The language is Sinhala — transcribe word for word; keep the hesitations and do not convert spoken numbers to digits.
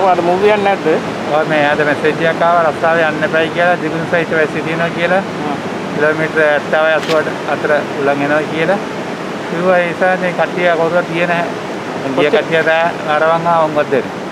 මොකද මූවි යන්නේ නැද්ද? ඔය මේ ආද මැසේජ් එකක් ආවා රස්සාව යන්න එපයි කියලා දිගුන් සහිත වැසි දිනවා කියලා. කිලෝමීටර් හැත්තෑ අසූ අතර උලන් එනවා කියලා. කිව්වා ඒ නිසා මේ කට්ටිය කවුරුත් තියෙන නැහැ. ගිය කට්ටිය අරවන් ආවොත් දෙන්න.